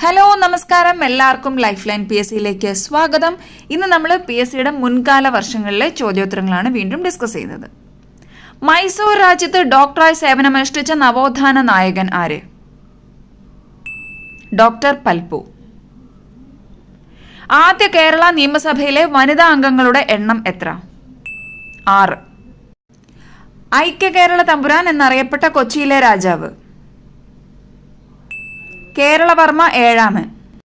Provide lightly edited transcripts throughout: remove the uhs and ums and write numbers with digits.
Hello നമസ്കാരം, എല്ലാവർക്കും life line PSCയിലേക്ക് സ്വാഗതം. ഇന്ന് നമ്മൾ PSCയുടെ മുൻകാല വർഷങ്ങളിലെ ചോദ്യോത്തരങ്ങളാണ് വീണ്ടും ഡിസ്കസ് ചെയ്യുന്നത്. മൈസൂർ രാജ്യത്ത് ഡോക്ടറായി സേവനമനുഷ്ഠിച്ച നവോത്ഥാന നായകൻ ആര്? ഡോക്ടർ പൽപു. ആദ്യ കേരള നിയമസഭയിലെ വനിതാ അംഗങ്ങളുടെ എണ്ണം എത്ര? 6. ഐക്യ കേരള തമ്പുരാൻ എന്നറിയപ്പെട്ട കൊച്ചിയിലെ രാജാവ്? കേരളവർമ്മ 7.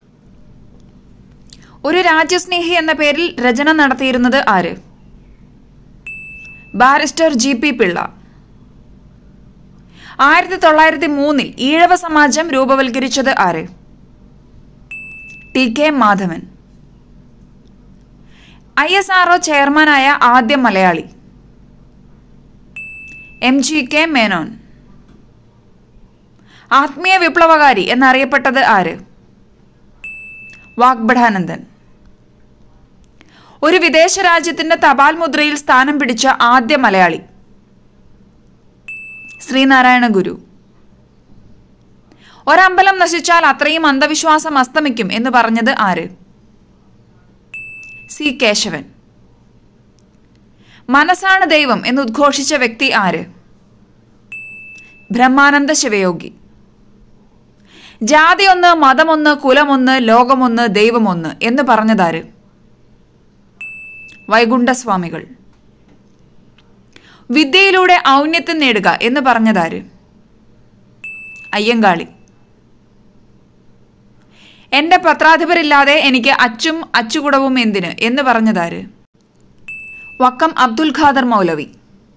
ഒരു രാജ്യസ്നേഹി എന്ന പേരിൽ രചന നടത്തിയിരുന്നത് ആര്? Barrister GP Pillai. 1903 ഈഴവ സമാജം രൂപവൽക്കരിച്ചത് ആര്? TK മാധവൻ. ISRO ചെയർമാനായ ആദ്യ മലയാളി? MGK മേനോൻ. ആത്മീയ വിപ്ലവകാരി എന്നറിയപ്പെട്ടത് ആര്? വാഗ്ഭടാനന്ദൻ. ഒരു വിദേശ രാജ്യത്തിന്റെ തപാൽ മുദ്രയിൽ സ്ഥാനം പിടിച്ച ആദ്യ മലയാളി? ശ്രീനാരായണ ഗുരു. ഒരമ്പലം നശിച്ചാൽ അത്രയും അന്ധവിശ്വാസം അസ്തമിക്കും എന്ന് പറഞ്ഞത് ആര്? C. കേശവൻ. മനസ്സാണ് ദൈവം എന്ന് ഉദ്ഘോഷിച്ച വ്യക്തി ആര്? ബ്രഹ്മാനന്ദ ശിവയോഗി. ജാതി ഒന്ന്, മതമൊന്ന്, കുലമൊന്ന്, ലോകമൊന്ന്, ദൈവമൊന്ന് എന്ന് പറഞ്ഞതാര്? വൈകുണ്ഠസ്വാമികൾ. വിദ്യയിലൂടെ ഔന്നത്യം നേടുക എന്ന് പറഞ്ഞതാര്? അയ്യങ്കാളി. എന്റെ പത്രാധിപരില്ലാതെ എനിക്ക് അച്ചും അച്ചുകുടവും എന്തിന് എന്ന് പറഞ്ഞതാര്? വക്കം അബ്ദുൽ ഖാദർ മൗലവി.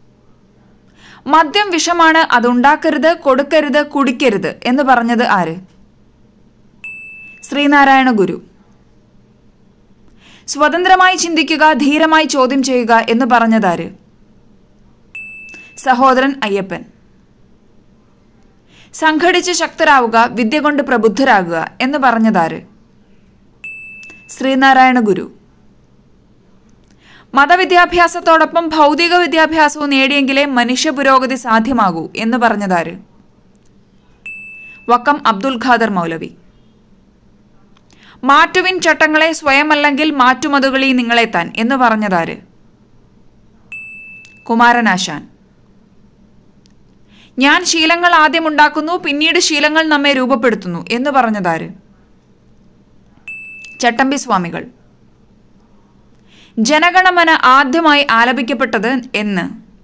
മദ്യം വിഷമാണ്, അതുണ്ടാക്കരുത്, കൊടുക്കരുത്, കുടിക്കരുത് എന്ന് പറഞ്ഞത് ആര്? ശ്രീനാരായണ ഗുരു. സ്വതന്ത്രമായി ചിന്തിക്കുക, ധീരമായി ചോദ്യം ചെയ്യുക എന്ന് പറഞ്ഞതാര്? സഹോദരൻ അയ്യപ്പൻ. സംഘടിച്ച് ശക്തരാവുക, വിദ്യ കൊണ്ട് പ്രബുദ്ധരാകുക എന്ന് പറഞ്ഞതാര്? ശ്രീനാരായണ ഗുരു. മതവിദ്യാഭ്യാസത്തോടൊപ്പം ഭൗതിക വിദ്യാഭ്യാസവും നേടിയെങ്കിലേ മനുഷ്യ പുരോഗതി സാധ്യമാകൂ എന്ന് പറഞ്ഞതാര്? വക്കം അബ്ദുൽ ഖാദർ മൗലവി. മാറ്റുവിൻ ചട്ടങ്ങളെ, സ്വയമല്ലെങ്കിൽ മാറ്റുമതുകളി നിങ്ങളെത്താൻ എന്ന് പറഞ്ഞതാര്? കുമാരനാശാൻ. ഞാൻ ശീലങ്ങൾ ആദ്യം ഉണ്ടാക്കുന്നു, പിന്നീട് ശീലങ്ങൾ നമ്മെ രൂപപ്പെടുത്തുന്നു എന്ന് പറഞ്ഞതാര്? ചട്ടമ്പി സ്വാമികൾ. ജനഗണമന ആദ്യമായി ആലപിക്കപ്പെട്ടത് എന്ന്?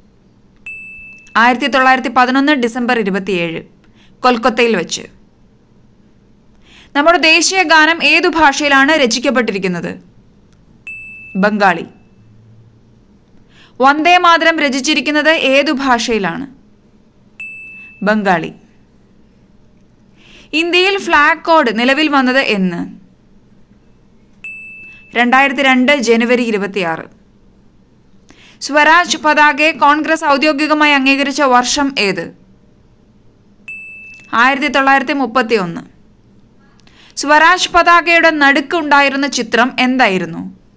1911 ഡിസംബർ 27 കൊൽക്കത്തയിൽ വെച്ച്. നമ്മുടെ ദേശീയ ഗാനം ഏതു ഭാഷയിലാണ് രചിക്കപ്പെട്ടിരിക്കുന്നത്? ബംഗാളി. വന്ദേ മാതരം രചിച്ചിരിക്കുന്നത് ഏതു ഭാഷയിലാണ്? ബംഗാളി. ഇന്ത്യയിൽ ഫ്ലാഗ് കോഡ് നിലവിൽ വന്നത് എന്ന്? 2002 ജനുവരി 26. സ്വരാജ് പതാകയെ കോൺഗ്രസ് ഔദ്യോഗികമായി അംഗീകരിച്ച വർഷം ഏത്? 1931. സ്വരാജ് പതാകയുടെ നടുക്ക് ഉണ്ടായിരുന്ന ചിത്രം എന്തായിരുന്നു?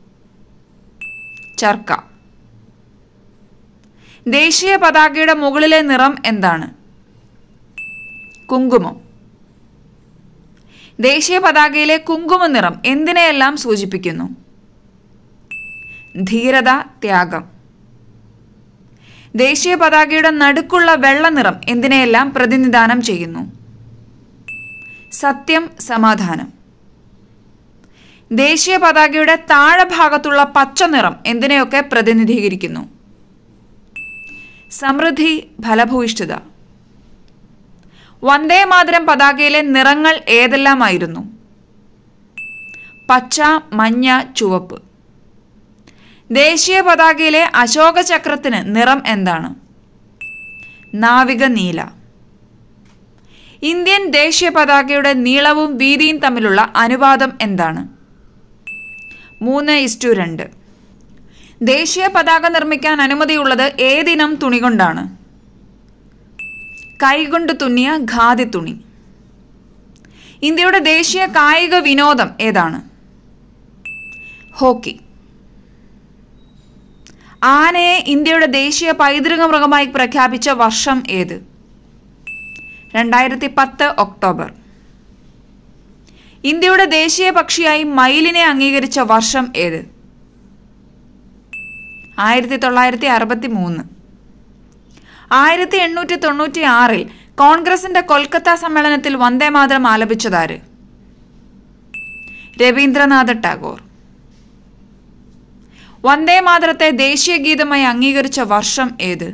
ചർക്ക. ദേശീയ പതാകയുടെ മുകളിലെ നിറം എന്താണ്? കുങ്കുമം. ദേശീയ പതാകയിലെ കുങ്കുമ നിറം എന്തിനെയെല്ലാം സൂചിപ്പിക്കുന്നു? ധീരത, ത്യാഗം. ദേശീയ പതാകയുടെ നടുക്കുള്ള വെള്ള നിറം എന്തിനെയെല്ലാം പ്രതിനിധാനം ചെയ്യുന്നു? സത്യം, സമാധാനം. ദേശീയ പതാകയുടെ താഴെ ഭാഗത്തുള്ള പച്ച നിറം എന്തിനെയൊക്കെ പ്രതിനിധീകരിക്കുന്നു? സമൃദ്ധി, ഫലഭൂയിഷ്ഠത. വന്ദേ മാതരം പതാകയിലെ നിറങ്ങൾ ഏതെല്ലാമായിരുന്നു? പച്ച, മഞ്ഞ, ചുവപ്പ്. ദേശീയ പതാകയിലെ അശോക ചക്രത്തിന് നിറം എന്താണ്? നാവിക നീല. ഇന്ത്യൻ ദേശീയ പതാകയുടെ നീളവും വീതിയും തമ്മിലുള്ള അനുപാതം എന്താണ്? 3:2. ദേശീയ പതാക നിർമ്മിക്കാൻ അനുമതിയുള്ളത് ഏതിനം തുണി കൊണ്ടാണ്? കൈകൊണ്ട് തുന്നിയ ഖാദി തുണി. ഇന്ത്യയുടെ ദേശീയ കായിക വിനോദം ഏതാണ്? ഹോക്കി. ആനയെ ഇന്ത്യയുടെ ദേശീയ പൈതൃക മൃഗമായി പ്രഖ്യാപിച്ച വർഷം ഏത്? 2010 ഒക്ടോബർ. ഇന്ത്യയുടെ ദേശീയ പക്ഷിയായി മയിലിനെ അംഗീകരിച്ച വർഷം ഏത്? 1963. 1896 കോൺഗ്രസിന്റെ കൊൽക്കത്ത സമ്മേളനത്തിൽ വന്ദേമാതരം ആലപിച്ചതാര്? രവീന്ദ്രനാഥ ടാഗോർ. വന്ദേമാതരത്തെ ദേശീയ ഗീതമായി അംഗീകരിച്ച വർഷം ഏത്?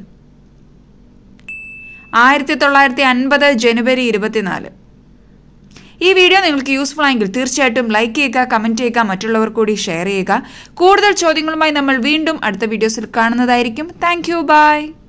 1950 ജനുവരി 24. ഈ വീഡിയോ നിങ്ങൾക്ക് യൂസ്ഫുൾ ആയെങ്കിൽ തീർച്ചയായിട്ടും ലൈക്ക് ചെയ്യുക, കമന്റ് ചെയ്യുക, മറ്റുള്ളവർ കൂടി ഷെയർ ചെയ്യുക. കൂടുതൽ ചോദ്യങ്ങളുമായി നമ്മൾ വീണ്ടും അടുത്ത വീഡിയോസിൽ കാണുന്നതായിരിക്കും. Thank you, by.